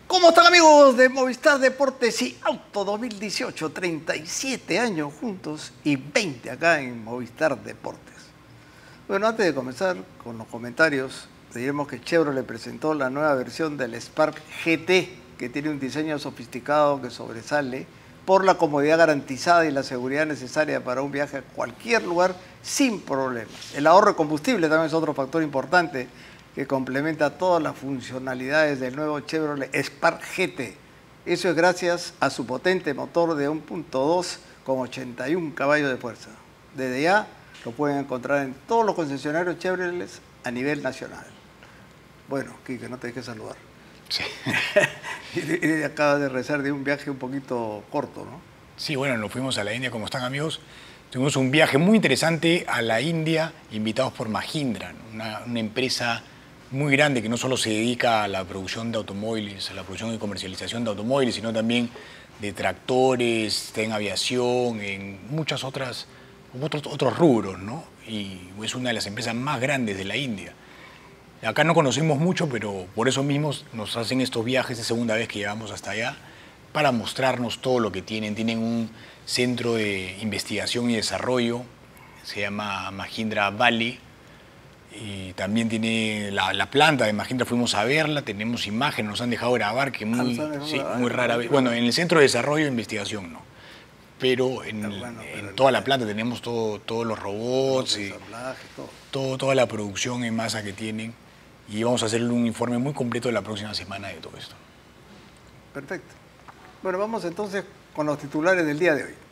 ¿Cómo están, amigos de Movistar Deportes y Auto 2018? 37 años juntos y 20 acá en Movistar Deportes. Bueno, antes de comenzar con los comentarios, diremos que Chevrolet presentó la nueva versión del Spark GT, que tiene un diseño sofisticado que sobresale por la comodidad garantizada y la seguridad necesaria para un viaje a cualquier lugar sin problemas. El ahorro de combustible también es otro factor importante que complementa todas las funcionalidades del nuevo Chevrolet Spark GT. Eso es gracias a su potente motor de 1.2 con 81 caballos de fuerza. Desde ya lo pueden encontrar en todos los concesionarios Chevrolet a nivel nacional. Bueno, Quique, no te dejes saludar. Sí. Y acabas de regresar de un viaje un poquito corto, ¿no? Sí, bueno, nos fuimos a la India. ¿Cómo están, amigos? Tuvimos un viaje muy interesante a la India, invitados por Mahindra, una empresa muy grande que no solo se dedica a la producción de automóviles, a la producción y comercialización de automóviles, sino también de tractores, está en aviación, en muchos otros rubros, ¿no? Y es una de las empresas más grandes de la India. Acá no conocemos mucho, pero por eso mismo nos hacen estos viajes de segunda vez que llegamos hasta allá para mostrarnos todo lo que tienen. Tienen un centro de investigación y desarrollo, se llama Mahindra Valley, y también tiene la planta de Mahindra, fuimos a verla, tenemos imágenes, nos han dejado grabar, que muy rara vez. Bueno, en el centro de desarrollo e investigación no, pero en toda la planta tenemos todos los robots, y toda la producción en masa que tienen. Y vamos a hacer un informe muy completo la próxima semana de todo esto. Perfecto. Bueno, vamos entonces con los titulares del día de hoy.